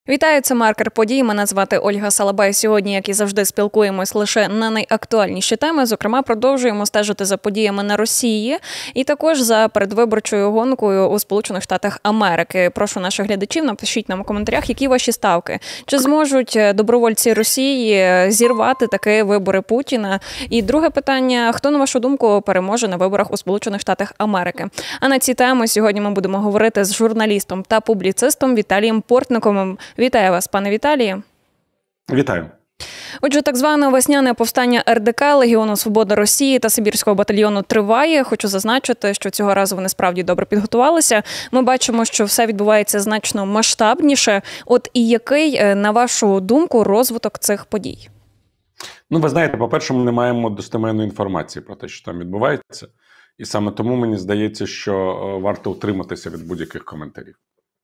Вітаю, це «Маркер подій». Мене звати Ольга Салабай. Сьогодні, як і завжди, спілкуємось лише на найактуальніші теми. Зокрема, продовжуємо стежити за подіями на Росії і також за передвиборчою гонкою у Сполучених Штатах Америки. Прошу наших глядачів, напишіть нам у коментарях, які ваші ставки. Чи зможуть добровольці Росії зірвати такі вибори Путіна? І друге питання, хто, на вашу думку, переможе на виборах у Сполучених Штатах Америки? А на ці теми сьогодні ми будемо говорити з журналістом та публіцистом Віталієм Портниковим. Вітаю вас, пане Віталію. Вітаю. Отже, так зване весняне повстання РДК, Легіону Свобода Росії та Сибірського батальйону триває. Хочу зазначити, що цього разу вони справді добре підготувалися. Ми бачимо, що все відбувається значно масштабніше. От і який, на вашу думку, розвиток цих подій? Ну, ви знаєте, по-перше, ми не маємо достеменної інформації про те, що там відбувається. І саме тому мені здається, що варто утриматися від будь-яких коментарів.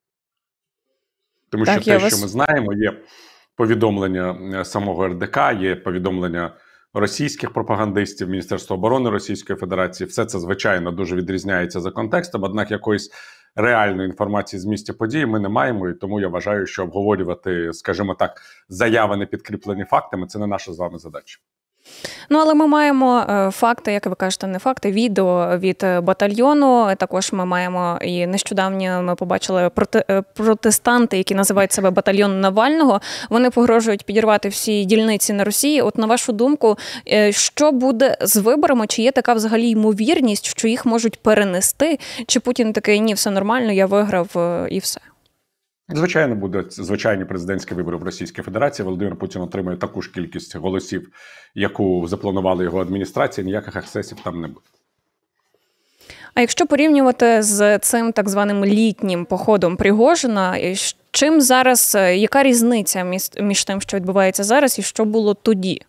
Тому що те, що ми знаємо, є повідомлення самого РДК, є повідомлення російських пропагандистів, Міністерства оборони Російської Федерації. Все це, звичайно, дуже відрізняється за контекстом, однак якоїсь реальної інформації з місця події ми не маємо, і тому я вважаю, що обговорювати, скажімо так, заяви, не підкріплені фактами – це не наша з вами задача. Ну, але ми маємо факти, як ви кажете, не факти, відео від батальйону. Також ми маємо і нещодавно ми побачили протестанти, які називають себе батальйон Навального. Вони погрожують підірвати всі дільниці на Росії. От на вашу думку, що буде з виборами? Чи є така взагалі ймовірність, що їх можуть перенести? Чи Путін такий, ні, все нормально, я виграв і все? Звичайно, будуть звичайні президентські вибори в Російській Федерації. Володимир Путін отримує таку ж кількість голосів, яку запланувала його адміністрація, ніяких ексцесів там не буде. А якщо порівнювати з цим так званим літнім походом Пригожина, чим зараз, яка різниця між тим, що відбувається зараз і що було тоді?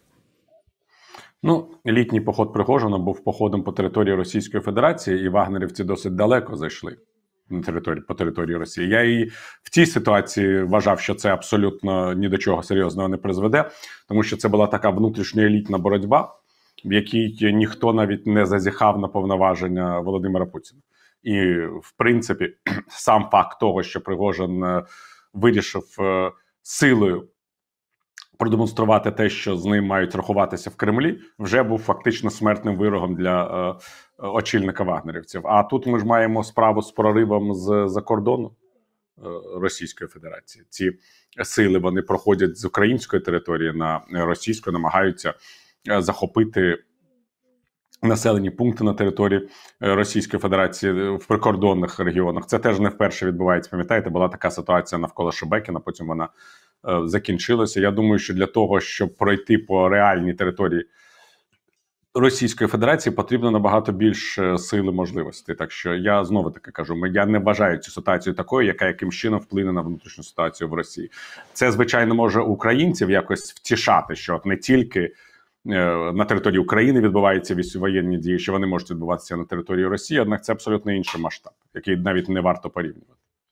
Ну, літній поход Пригожина був походом по території Російської Федерації, і вагнерівці досить далеко зайшли по території Росії. Я і в цій ситуації вважав, що це абсолютно ні до чого серйозного не призведе, тому що це була така внутрішньоелітна боротьба, в якій ніхто навіть не зазіхав на повноваження Володимира Путіна. І, в принципі, сам факт того, що Пригожин вирішив силою продемонструвати те, що з ним мають рахуватися в Кремлі, вже був фактично смертним вирогом для очільника вагнерівців. А тут ми ж маємо справу з проривом з-за кордону Російської Федерації. Ці сили, вони проходять з української території на російську, намагаються захопити населені пункти на території Російської Федерації в прикордонних регіонах. Це теж не вперше відбувається. Пам'ятаєте, була така ситуація навколо Шебекіна, потім вона закінчилася. Я думаю, що для того, щоб пройти по реальній території Російської Федерації, потрібно набагато більш сили можливостей. Так що я знову таки кажу, я не вважаю цю ситуацію такою, яка яким чином вплине на внутрішню ситуацію в Росії. Це, звичайно, може українців якось втішати, що не тільки на території України відбуваються воєнні дії, що вони можуть відбуватися на території Росії, однак це абсолютно інший масштаб, який навіть не варто порівнювати.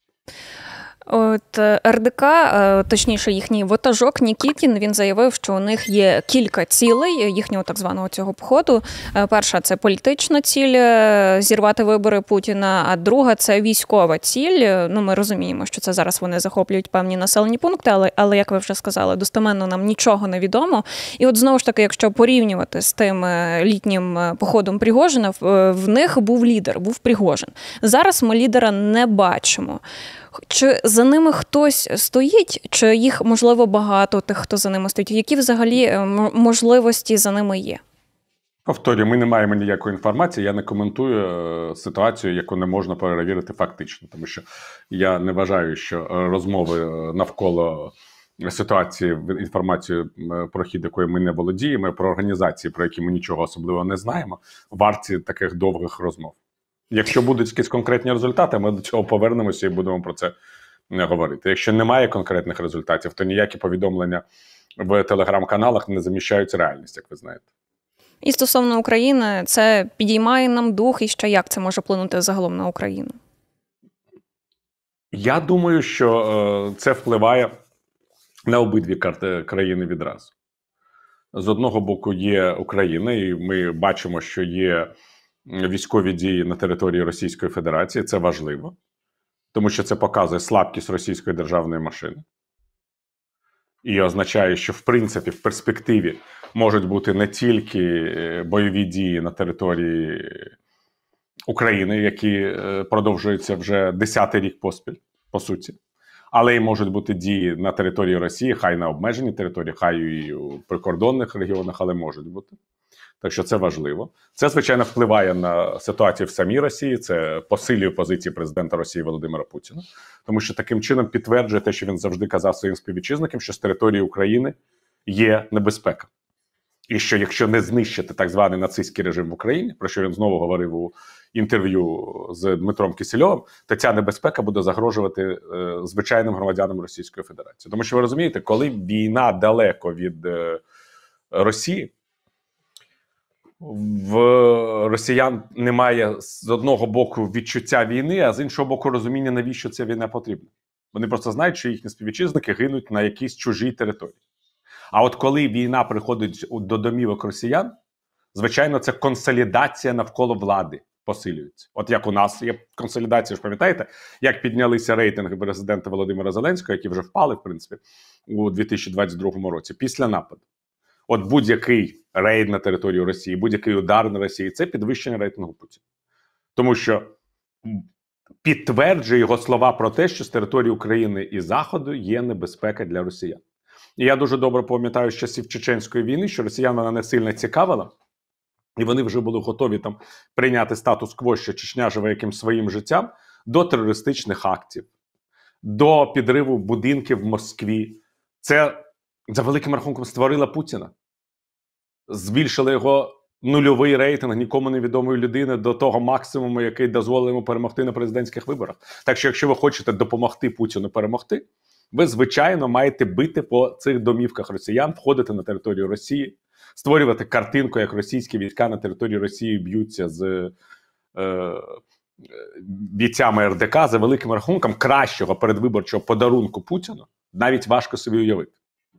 От РДК, точніше їхній ватажок Нікітін, він заявив, що у них є кілька цілей їхнього так званого цього походу. Перша – це політична ціль – зірвати вибори Путіна, а друга – це військова ціль. Ну, ми розуміємо, що це зараз вони захоплюють певні населені пункти, але як ви вже сказали, достеменно нам нічого не відомо. І от знову ж таки, якщо порівнювати з тим літнім походом Пригожина, в них був лідер, був Пригожин. Зараз ми лідера не бачимо. Чи за ними хтось стоїть, чи їх, можливо, багато тих, хто за ними стоїть? Які взагалі можливості за ними є? Повторюю, ми не маємо ніякої інформації, я не коментую ситуацію, яку не можна перевірити фактично, тому що я не вважаю, що розмови навколо ситуації, інформацію, про хід якої ми не володіємо, про організації, про які ми нічого особливо не знаємо, варті таких довгих розмов. Якщо будуть якісь конкретні результати, ми до цього повернемося і будемо про це говорити. Якщо немає конкретних результатів, то ніякі повідомлення в телеграм-каналах не заміщають реальність, як ви знаєте. І стосовно України, це підіймає нам дух, і ще як це може вплинути загалом на Україну? Я думаю, що це впливає на обидві країни відразу. З одного боку є Україна, і ми бачимо, що є військові дії на території Російської Федерації. Це важливо, тому що це показує слабкість російської державної машини. і означає, що в принципі в перспективі можуть бути не тільки бойові дії на території України, які продовжуються вже 10-й рік поспіль, по суті, але й можуть бути дії на території Росії, хай на обмеженій території, хай і у прикордонних регіонах, але можуть бути. Так що це важливо. Це, звичайно, впливає на ситуацію в самій Росії, це посилює позиції президента Росії Володимира Путіна, тому що таким чином підтверджує те, що він завжди казав своїм співвітчизникам, що з території України є небезпека. І що якщо не знищити так званий нацистський режим в Україні, про що він знову говорив у інтерв'ю з Дмитром Кисельовим, то ця небезпека буде загрожувати звичайним громадянам Російської Федерації. Тому що ви розумієте, коли війна далеко від Росії, в росіян немає з одного боку відчуття війни, а з іншого боку розуміння, навіщо ця війна потрібна. Вони просто знають, що їхні співвітчизники гинуть на якійсь чужій території. А от коли війна приходить до домівок росіян, звичайно, це консолідація навколо влади посилюється. От як у нас є консолідація, ж пам'ятаєте, як піднялися рейтинги президента Володимира Зеленського, які вже впали, в принципі, у 2022 році, після нападу. От будь-який рейд на територію Росії, будь-який удар на Росії – це підвищення рейтингу Путіна. Тому що підтверджує його слова про те, що з території України і Заходу є небезпека для росіян. І я дуже добре пам'ятаю з часів Чеченської війни, що росіян вона не сильно цікавила, і вони вже були готові там прийняти статус-кво, що Чечня живе якимсь своїм життям, до терористичних актів, до підриву будинків в Москві. Це, за великим рахунком, створила Путіна. Збільшили його нульовий рейтинг нікому невідомої людини до того максимуму, який дозволив йому перемогти на президентських виборах. Так що, якщо ви хочете допомогти Путіну перемогти, ви, звичайно, маєте бити по цих домівках росіян, входити на територію Росії, створювати картинку, як російські війська на території Росії б'ються з бійцями РДК. За великим рахунком, кращого передвиборчого подарунку Путіну навіть важко собі уявити.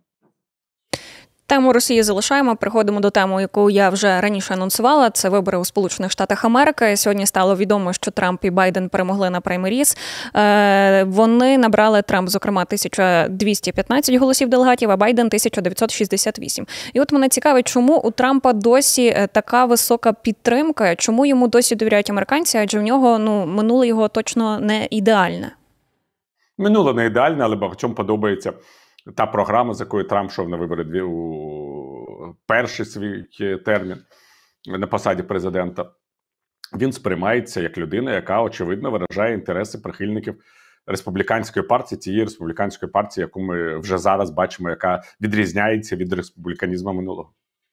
Тему Росії залишаємо, переходимо до теми, яку я вже раніше анонсувала. Це вибори у Сполучених Штатах Америки. Сьогодні стало відомо, що Трамп і Байден перемогли на праймеріз. Вони набрали, Трамп, зокрема, 1215 голосів делегатів, а Байден 1968. І от мене цікавить, чому у Трампа досі така висока підтримка, чому йому досі довіряють американці, адже в нього, минуле його точно не ідеальне. Минуле не ідеальне, але багатьом подобається та програма, з якою Трамп йшов на вибори у перший свій термін на посаді президента. Він сприймається як людина, яка, очевидно, виражає інтереси прихильників республіканської партії, тієї республіканської партії, яку ми вже зараз бачимо, яка відрізняється від республіканізму минулого.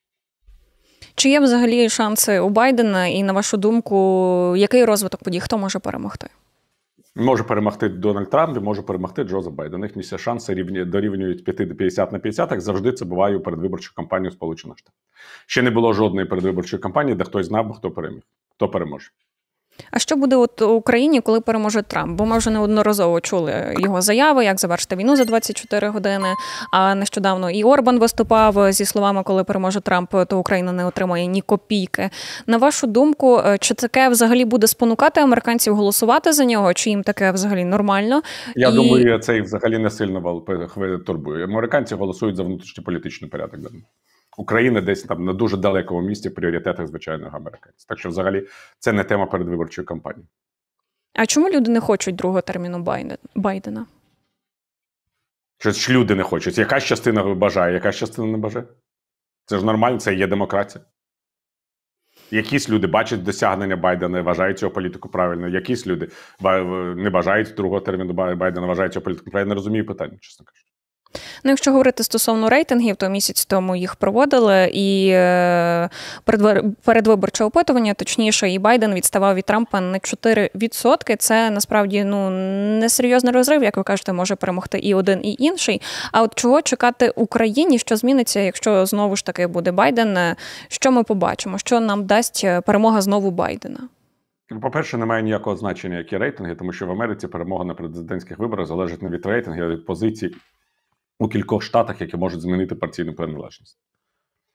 Чи є взагалі шанси у Байдена? І, на вашу думку, який розвиток подій? Хто може перемогти? Може перемогти Дональд Трамп, може перемогти Джозеф Байден. Їхні шанси дорівнюють 50 на 50, як завжди це буває у передвиборчу кампанію Сполучених Штатів. Ще не було жодної передвиборчої кампанії, де хтось знав, хто переміг, хто переможе. А що буде у Україні, коли переможе Трамп? Бо ми вже неодноразово чули його заяви, як завершити війну за 24 години. А нещодавно і Орбан виступав зі словами, коли переможе Трамп, то Україна не отримає ні копійки. На вашу думку, чи таке взагалі буде спонукати американців голосувати за нього, чи їм таке взагалі нормально? Я думаю, це їх взагалі не сильно турбує. Американці голосують за внутрішньополітичний порядок. Україна десь там на дуже далекому місці в пріоритетах звичайного американців. Так що взагалі це не тема передвиборчої кампанії. А чому люди не хочуть другого терміну Байдена? Що ж люди не хочуть? Якась частина бажає, якась частина не бажає? Це ж нормально, це є демократія. Якісь люди бачать досягнення Байдена і вважають цього політику правильно. Якісь люди не бажають другого терміну Байдена, вважають цього політику правильно. Я не розумію питання, чесно кажучи. Якщо говорити стосовно рейтингів, то місяць тому їх проводили, і передвиборче опитування, точніше, і Байден відставав від Трампа на 4%. Це, насправді, несерйозний розрив, як ви кажете, може перемогти і один, і інший. А от чого чекати Україні, що зміниться, якщо знову ж таки буде Байден? Що ми побачимо? Що нам дасть перемога знову Байдена? По-перше, немає ніякого значення, які рейтинги, тому що в Америці перемога на президентських виборах залежить не від рейтингів, а від позицій у кількох штатах, які можуть змінити партійну приналежність.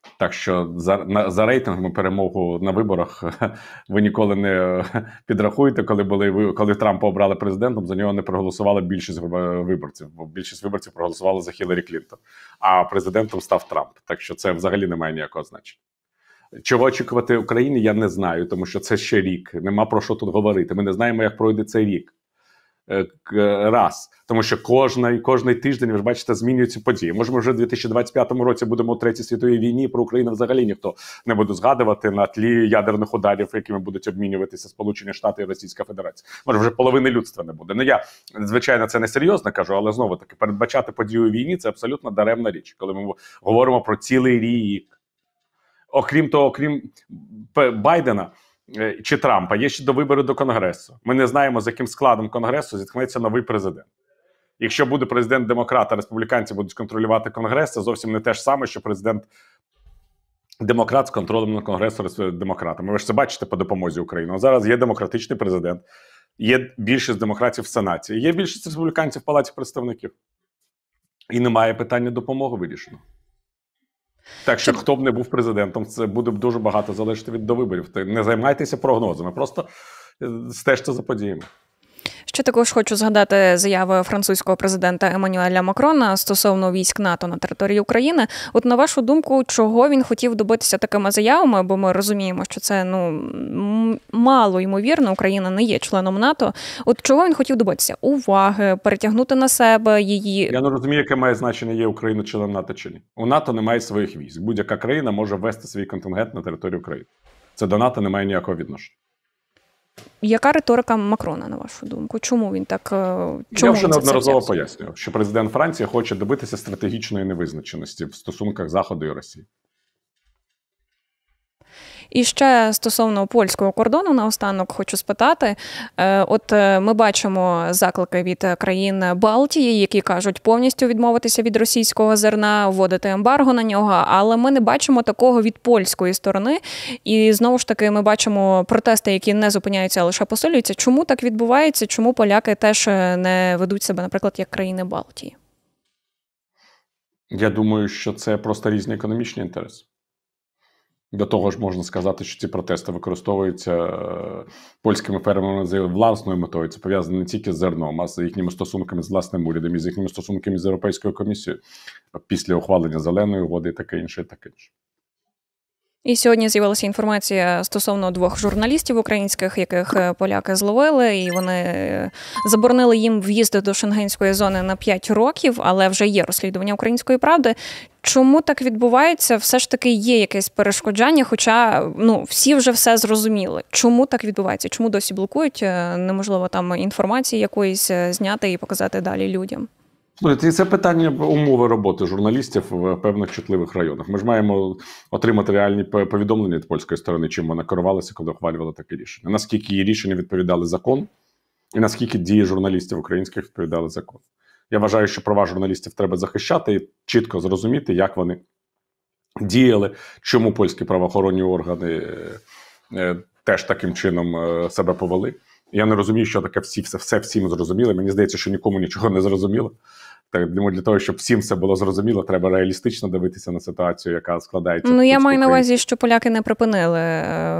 Так що за рейтингом перемогу на виборах ви ніколи не підрахуєте, коли Трампа обрали президентом, за нього не проголосувала більшість виборців. Бо більшість виборців проголосували за Хіларі Клінтон, а президентом став Трамп. Так що це взагалі не має ніякого значення. Чого очікувати Україні, я не знаю, тому що це ще рік. Нема про що тут говорити. Ми не знаємо, як пройде цей рік. Раз. Тому що кожний тиждень, ви ж бачите, змінюються події. Може, ми вже в 2025 році будемо у Третій світовій війні, про Україну взагалі ніхто не буде згадувати на тлі ядерних ударів, якими будуть обмінюватися Сполучені Штати і Російська Федерація. Може, вже половини людства не буде. Ну, я, звичайно, це не серйозно кажу, але знову-таки, передбачати подію у війні – це абсолютно даремна річ, коли ми говоримо про цілий рік. Окрім того, окрім Байдена чи Трампа, є ще до вибору до Конгресу. Ми не знаємо, з яким складом Конгресу зіткнеться новий президент. Якщо буде президент-демократ, а республіканці будуть контролювати Конгрес, це зовсім не те ж саме, що президент-демократ з контролем на Конгресу демократами. Ви ж це бачите по допомозі Україні. Зараз є демократичний президент, є більшість демократів в Сенаті, є більшість республіканців в Палаті представників. І немає питання допомоги вирішено. Так що, хто б не був президентом, це буде дуже багато залежати від довиборів. Не займайтеся прогнозами, просто стежте за подіями. Ще також хочу згадати заяви французького президента Еммануеля Макрона стосовно військ НАТО на території України. От на вашу думку, чого він хотів добитися такими заявами? Бо ми розуміємо, що це мало ймовірно, Україна не є членом НАТО. От чого він хотів добитися? Уваги, перетягнути на себе її? Я не розумію, яке має значення, є Україна членом НАТО чи ні. У НАТО немає своїх військ. Будь-яка країна може ввести свій контингент на територію України. Це до НАТО не має ніякого відношення. Яка риторика Макрона, на вашу думку? Чому він так? Я вже неодноразово пояснював, що президент Франції хоче добитися стратегічної невизначеності в стосунках Заходу і Росії. І ще стосовно польського кордону наостанок хочу спитати. От ми бачимо заклики від країн Балтії, які кажуть повністю відмовитися від російського зерна, вводити ембарго на нього, але ми не бачимо такого від польської сторони. І знову ж таки ми бачимо протести, які не зупиняються, а лише посилюються. Чому так відбувається? Чому поляки теж не ведуть себе, наприклад, як країни Балтії? Я думаю, що це просто різні економічні інтереси. До того ж, можна сказати, що ці протести використовуються польськими фермерами з власною метою. Це пов'язано не тільки з зерном, а з їхніми стосунками з власним урядом, і з їхніми стосунками з Європейською комісією після ухвалення Зеленої угоди і таке інше, і таке інше. І сьогодні з'явилася інформація стосовно 2 журналістів українських, яких поляки зловили, і вони заборонили їм в'їзд до Шенгенської зони на 5 років, але вже є розслідування «Української правди». Чому так відбувається? Все ж таки є якесь перешкоджання, хоча всі вже все зрозуміли. Чому так відбувається? Чому досі блокують? Неможливо там інформації якоїсь зняти і показати далі людям? Це питання умови роботи журналістів в певних чутливих районах. Ми ж маємо отримати реальні повідомлення від польської сторони, чим вона керувалася, коли ухвалювала таке рішення. Наскільки її рішення відповідали закону, і наскільки дії журналістів українських відповідали закону. Я вважаю, що права журналістів треба захищати і чітко зрозуміти, як вони діяли, чому польські правоохоронні органи теж таким чином себе повели. Я не розумію, що таке все всім зрозуміло. Мені здається, що нікому нічого не зрозуміло. Так, для того, щоб всім все було зрозуміло, треба реалістично дивитися на ситуацію, яка складається. Я маю на увазі, що поляки не припинили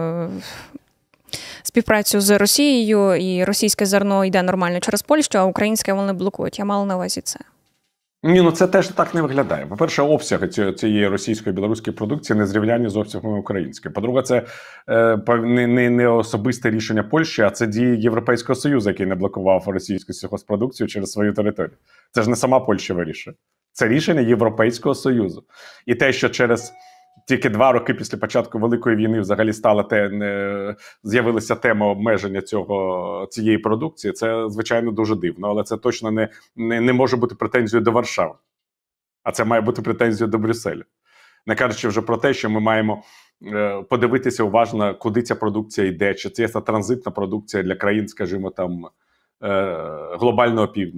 співпрацю з Росією, і російське зерно йде нормально через Польщу, а українське вони блокують. Я мала на увазі це. Ні, це теж так не виглядає. По-перше, обсяги цієї російської і білоруської продукції не зрівнянні з обсягами української. По-друге, це не особисте рішення Польщі, а це дії Європейського Союзу, який не блокував російську сільгоспродукцію через свою територію. Це ж не сама Польща вирішує. Це рішення Європейського Союзу. І те, що через тільки 2 роки після початку Великої війни взагалі з'явилася тема обмеження цієї продукції, це, звичайно, дуже дивно. Але це точно не може бути претензією до Варшави. А це має бути претензією до Брюсселя. Не кажучи вже про те, що ми маємо подивитися уважно, куди ця продукція йде, чи це транзитна продукція для країн, скажімо, там, глобального півдня.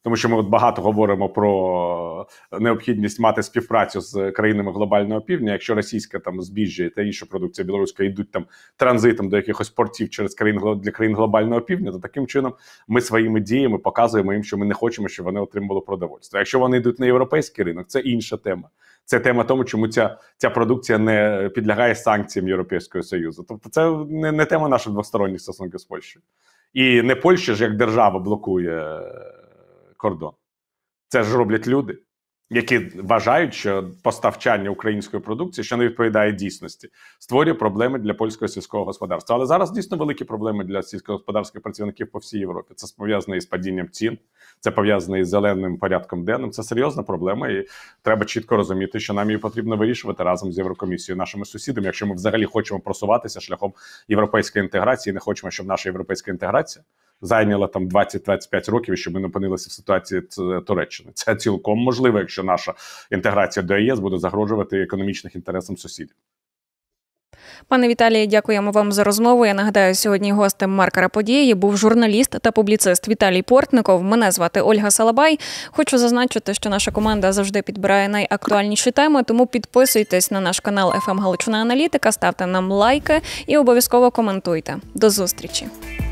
Тому що ми от багато говоримо про необхідність мати співпрацю з країнами глобального півдня. Якщо російська там збіжжя та інша продукція білоруська йдуть там транзитом до якихось портів через для країн глобального півдня, то таким чином ми своїми діями показуємо їм, що ми не хочемо, щоб вони отримували продовольство. Якщо вони йдуть на європейський ринок, це інша тема. Це тема тому, чому ця продукція не підлягає санкціям Європейського Союзу. Тобто це не тема наших двосторонніх стосунків з Польщею. І не Польща ж як держава блокує кордон. Це ж роблять люди, які вважають, що поставчання української продукції, що не відповідає дійсності, створює проблеми для польського сільського господарства. Але зараз дійсно великі проблеми для сільськогосподарських працівників по всій Європі. Це пов'язано із падінням цін, це пов'язано із зеленим порядком денним. Це серйозна проблема, і треба чітко розуміти, що нам її потрібно вирішувати разом з Єврокомісією, нашими сусідами, якщо ми взагалі хочемо просуватися шляхом європейської інтеграції, не хочемо, щоб наша європейська інтеграція зайняла там 20-25 років, і щоб ми не опинилися в ситуації Туреччини. Це цілком можливо, якщо наша інтеграція до ЄС буде загрожувати економічним інтересам сусідів. Пане Віталію, дякуємо вам за розмову. Я нагадаю, сьогодні гостем «Маркера події» був журналіст та публіцист Віталій Портников. Мене звати Ольга Салабай. Хочу зазначити, що наша команда завжди підбирає найактуальніші теми, тому підписуйтесь на наш канал «ФМ Галичина Аналітика», ставте нам лайки і обов'язково коментуйте. До зустрічі!